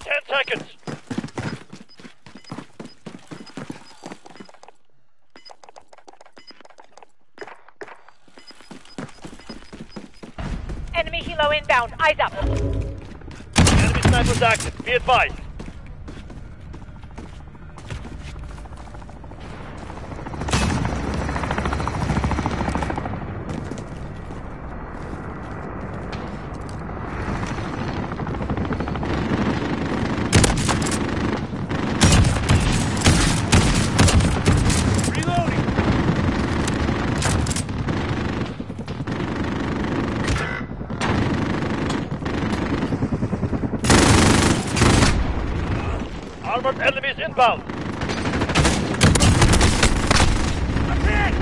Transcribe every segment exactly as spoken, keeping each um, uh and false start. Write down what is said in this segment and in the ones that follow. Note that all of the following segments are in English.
Ten seconds. Enemy helo inbound. Eyes up. Enemy sniper's active. Be advised. Armored enemies inbound. I'm hit!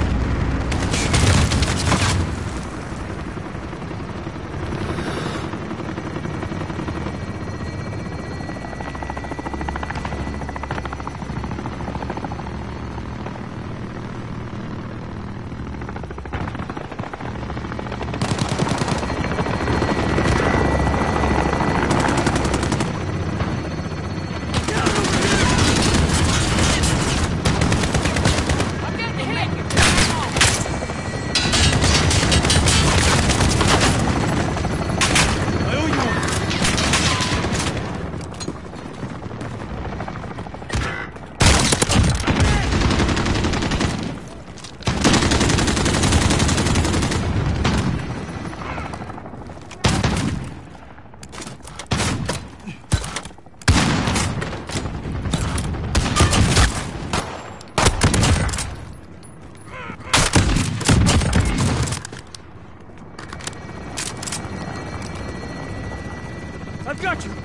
I've got you!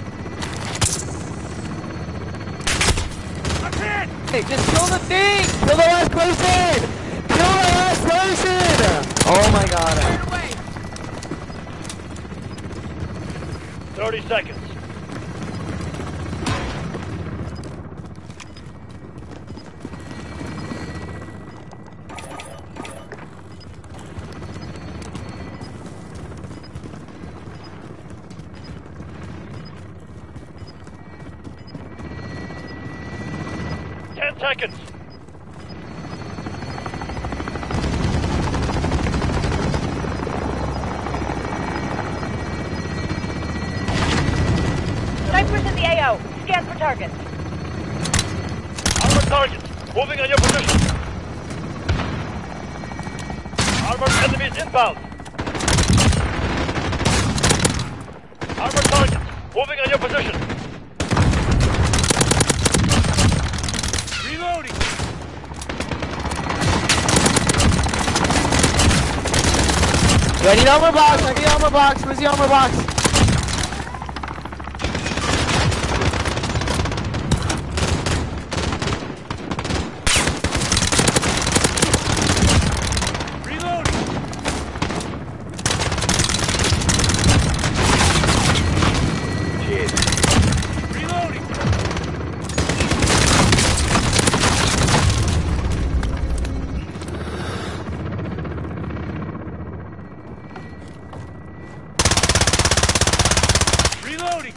I'm hit! Hey, just kill the thing! Kill the last person! Kill the last person! Oh my god. Thirty seconds. Ten seconds. Snipers in the A O. Scan for targets. Armored targets. Moving on your position. Armored enemies inbound. Armored targets. Moving on your position. Reloading. Yo, I need armor box, I need armor box, where's the armor box? Reloading!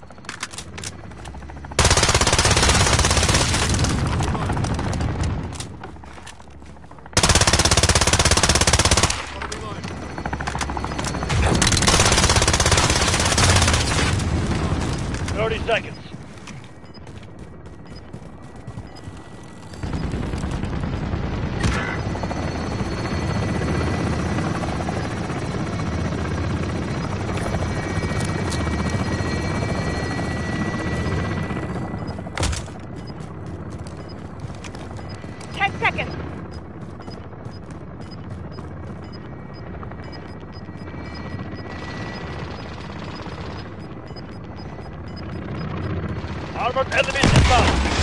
Thirty seconds. Ten seconds. Armored enemies inbound.